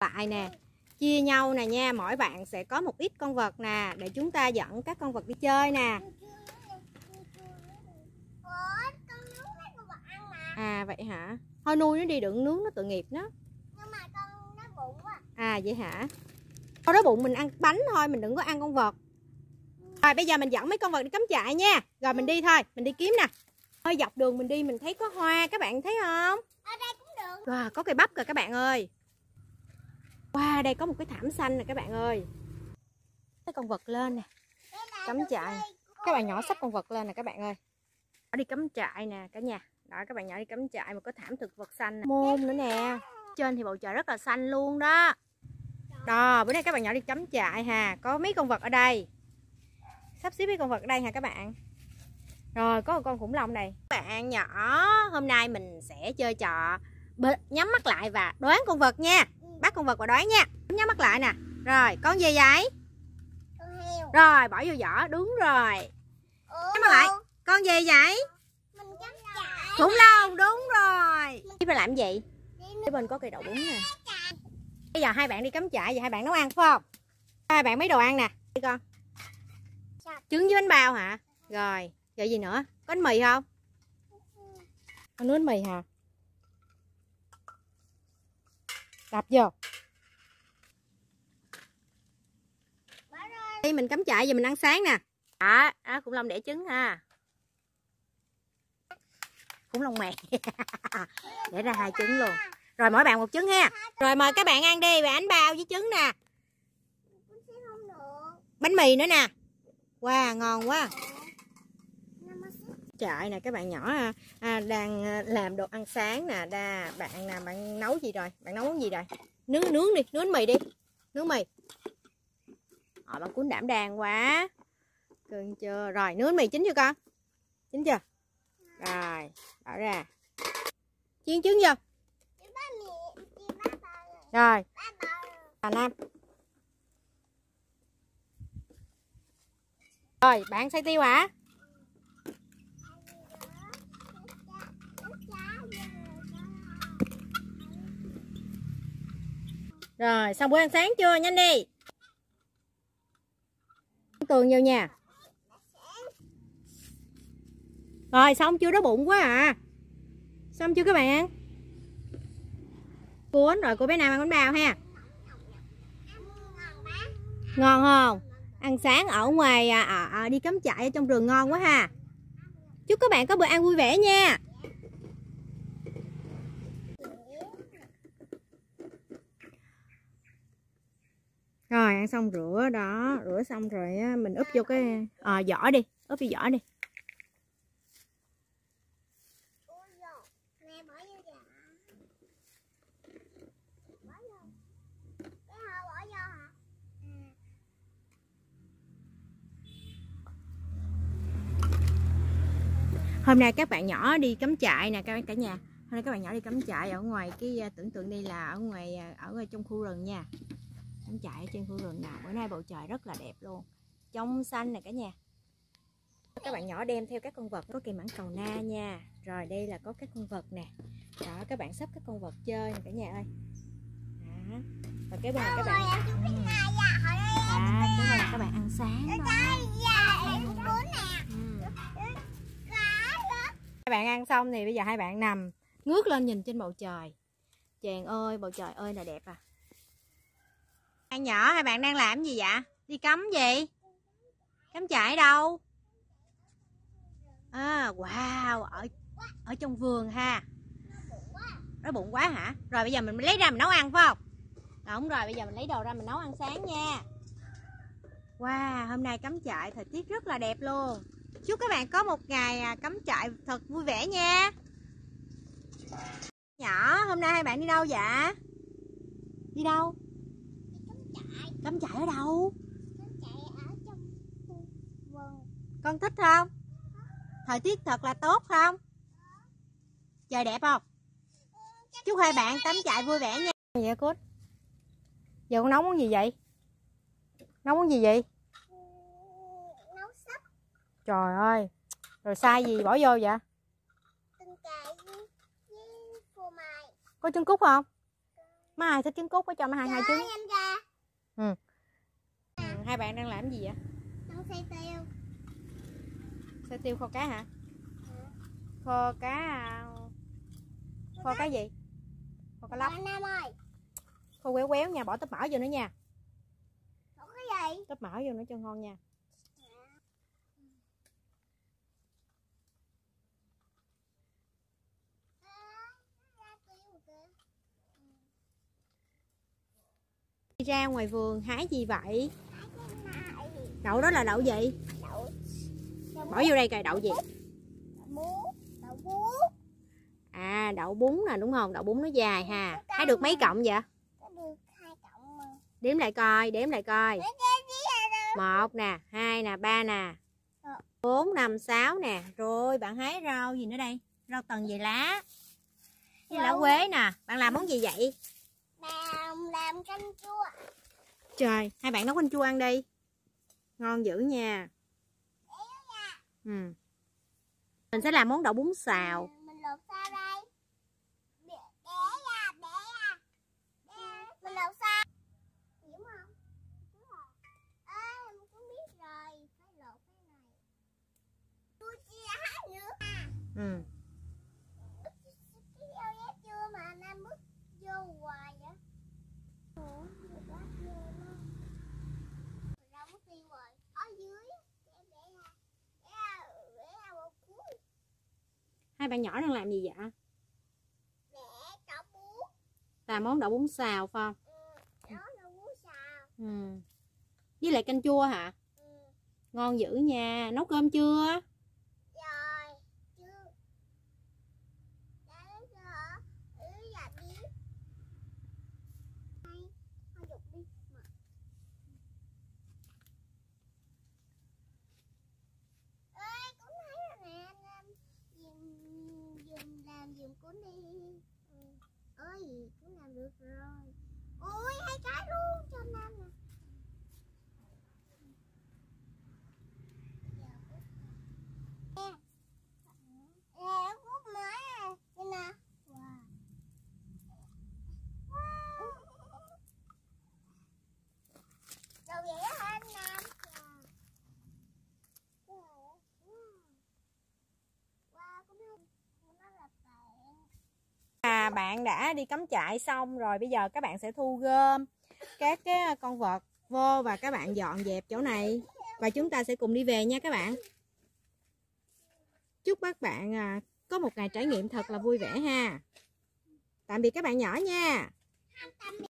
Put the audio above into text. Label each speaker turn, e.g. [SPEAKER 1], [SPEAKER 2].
[SPEAKER 1] Lại nè, chia nhau nè nha, mỗi bạn sẽ có một ít con vật nè để chúng ta dẫn các con vật đi chơi nè. À vậy hả? Thôi nuôi nó đi, đừng nướng nó tội nghiệp nó.
[SPEAKER 2] Nhưng mà con đói bụng quá.
[SPEAKER 1] À vậy hả? Con đói bụng mình ăn bánh thôi, mình đừng có ăn con vật. Rồi bây giờ mình dẫn mấy con vật đi cắm trại nha. Rồi mình đi thôi, mình đi kiếm nè. Thôi dọc đường mình đi mình thấy có hoa, các bạn thấy không?
[SPEAKER 2] Ở đây cũng được.
[SPEAKER 1] Wow, có cây bắp kìa các bạn ơi. Wow, đây có một cái thảm xanh nè các bạn ơi. Cái con vật lên nè. Cắm trại. Các bạn nhỏ xách con vật lên nè các bạn ơi. Nó đi cắm trại nè cả nhà. Đó, các bạn nhỏ đi cắm trại mà có thảm thực vật xanh nè. Môn nữa nè. Trên thì bầu trời rất là xanh luôn đó. Đó, bữa nay các bạn nhỏ đi cắm trại ha. Có mấy con vật ở đây. Sắp xếp mấy con vật ở đây ha các bạn. Rồi có một con khủng long này. Các bạn nhỏ, hôm nay mình sẽ chơi trò nhắm mắt lại và đoán con vật nha. Bắt con vật và đoán nha. Nhắm mắt lại nè. Rồi, con gì vậy?
[SPEAKER 2] Con heo.
[SPEAKER 1] Rồi, bỏ vô giỏ, đúng rồi. Nhắm mắt lại. Con gì vậy?
[SPEAKER 2] Mình cắm trại.
[SPEAKER 1] Khủng long, đúng rồi. Đi bên làm gì? Phía bên có cây đậu bún nè. Bây giờ hai bạn đi cắm trại, giờ hai bạn nấu ăn phải không? Hai bạn mấy đồ ăn nè. Đi con. Trứng với bánh bao hả? Rồi, rồi gì nữa? Có bánh mì không? Con nướng bánh mì hả? Đập vô. Đi mình cắm trại giờ mình ăn sáng nè. Đó, khủng long đẻ trứng ha. Khủng long mẹ. Để ra 2 trứng luôn. Rồi mỗi bạn 1 trứng ha. Rồi mời các bạn ăn đi, bánh bao với trứng nè. Bánh mì nữa nè. Wow, ngon quá. Trại nè các bạn nhỏ đang làm đồ ăn sáng nè. Bạn nấu gì rồi? Bạn nấu món gì rồi? Nướng đi, nướng mì đi. Nướng mì. Bạn cuốn đảm đang quá. Cưng chưa? Rồi nướng mì chín chưa con? Chín chưa? Rồi, bỏ ra. Chiên trứng vô. Rồi. Nam. Rồi, bạn xay tiêu hả? Rồi, xong bữa ăn sáng chưa? Nhanh đi. Tường vô nha. Rồi, xong chưa? Đói bụng quá à. Xong chưa các bạn? Cuốn rồi, cô bé Nam ăn bánh bao ha. Ngon không? Ăn sáng ở ngoài đi cắm trại ở trong rừng ngon quá ha. Chúc các bạn có bữa ăn vui vẻ nha. Rồi ăn xong rửa đó, rửa xong rồi mình úp vô cái vỏ đi, úp vô vỏ đi. Hôm nay các bạn nhỏ đi cắm trại nè cả nhà. Hôm nay các bạn nhỏ đi cắm trại ở ngoài cái tưởng tượng đi là ở ngoài trong khu rừng nha. Cắm trại ở trên khu rừng nào. Bữa nay bầu trời rất là đẹp luôn. Trong xanh nè cả nhà. Các bạn nhỏ đem theo các con vật. Có cây mãng cầu na nha. Rồi đây là có các con vật nè. Đó các bạn sắp các con vật chơi nè cả nhà ơi. Đó. Và cái bên này các bạn cái bên này các bạn ăn sáng đó. Hai bạn ăn xong thì bây giờ hai bạn nằm ngước lên nhìn trên bầu trời. Chàng ơi, bầu trời ơi là đẹp à. Bạn nhỏ, hai bạn đang làm gì vậy? Đi cắm gì? Cắm trại đâu? Wow, ở trong vườn ha. Đói bụng quá hả? Rồi bây giờ mình lấy ra mình nấu ăn phải không? Đúng rồi, bây giờ mình lấy đồ ra mình nấu ăn sáng nha. Wow, hôm nay cắm trại thời tiết rất là đẹp luôn. Chúc các bạn có một ngày cắm trại thật vui vẻ nha. Nhỏ, hôm nay hai bạn đi đâu vậy? Đi đâu?
[SPEAKER 2] Đi cắm trại.
[SPEAKER 1] Cắm trại ở đâu?
[SPEAKER 2] Cắm trại ở trong vườn.
[SPEAKER 1] Con thích không? Thời tiết thật là tốt không? Trời đẹp không? Chúc hai bạn cắm trại vui vẻ nha. Gì vậy Cút? Giờ con nấu món gì vậy? Nấu món gì vậy?
[SPEAKER 2] Nấu súp.
[SPEAKER 1] Trời ơi. Rồi sai gì bỏ vô vậy?
[SPEAKER 2] Tương cà với phô mai.
[SPEAKER 1] Có trứng cút không? Má Hai thích trứng cút có cho má Hai hai trứng.
[SPEAKER 2] Em ra.
[SPEAKER 1] Hai bạn đang làm gì vậy?
[SPEAKER 2] Đang xay tiêu.
[SPEAKER 1] Xay tiêu kho cá hả? Kho cá. Kho cá gì? Kho cá lóc.
[SPEAKER 2] Nam ơi.
[SPEAKER 1] Kho quéo quéo nha, bỏ tóp mỡ vô nữa nha.
[SPEAKER 2] Ủa cái gì?
[SPEAKER 1] Tóp mỡ vô nữa cho ngon nha. Đi ra ngoài vườn hái gì vậy? Đậu đó là đậu gì? Bỏ vô đây coi đậu gì?
[SPEAKER 2] Đậu bún.
[SPEAKER 1] À đậu bún nè đúng không? Đậu bún nó dài ha. Hái được mấy cọng vậy?
[SPEAKER 2] Được 2 cộng mà.
[SPEAKER 1] Đếm lại coi, đếm lại coi. 1 nè, 2 nè, 3 nè. 4, 5, 6 nè. Rồi bạn hái rau gì nữa đây? Rau tần về lá. Với lá quế nè. Bạn làm món gì vậy?
[SPEAKER 2] Làm canh chua.
[SPEAKER 1] Trời, hai bạn nấu canh chua ăn đi. Ngon dữ nha. Mình sẽ làm món đậu bún xào.
[SPEAKER 2] Mình lột sao đây? Để ra. Mình lột sao? Hiểu không? Mình cũng biết rồi. Phải lột cái này. Tôi chia hái nữa. Cái dao ghép chưa mà Nam bước vô hoài vậy? Đâu mất tiêu rồi. Ở dưới. Để vào cuối.
[SPEAKER 1] Hai bạn nhỏ đang làm gì vậy?
[SPEAKER 2] Để đậu bún.
[SPEAKER 1] Làm món đậu bún xào phải không?
[SPEAKER 2] Đó đậu bún xào.
[SPEAKER 1] Với lại canh chua hả? Ngon dữ nha. Nấu cơm chưa?
[SPEAKER 2] Rồi, chưa. Đã giờ là đi. Thôi dục đi mà. Ê, cũng thấy rồi nè anh em làm giùm cuốn đi. Ơi, cũng làm được rồi. Ui, 2 cái luôn cho Nam nè.
[SPEAKER 1] Bạn đã đi cắm trại xong rồi, bây giờ các bạn sẽ thu gom các cái con vật vô và các bạn dọn dẹp chỗ này và chúng ta sẽ cùng đi về nha các bạn. Chúc các bạn có một ngày trải nghiệm thật là vui vẻ ha. Tạm biệt các bạn nhỏ nha.